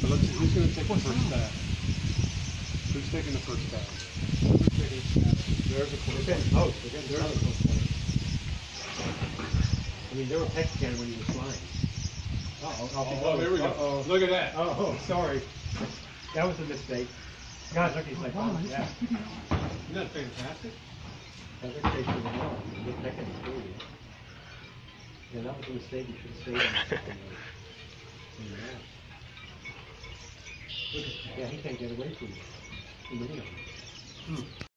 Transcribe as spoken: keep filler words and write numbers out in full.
So let's see, who's gonna take the first stab? Who's taking the first stab? There's a close Okay. one. Oh, there's another close one. I mean, there were peck again when he was flying. Uh-oh. Oh, oh, there we go. Uh-oh. Look at that. Oh, oh, sorry. That was a mistake. God, look, he's like, oh, yeah. Isn't that fantastic? That's a case for the wall. You're pecking the food. Yeah, that was a mistake. You should have stayed in the, in the map. Look at, yeah, he can't get away from you. From any of them. Hmm.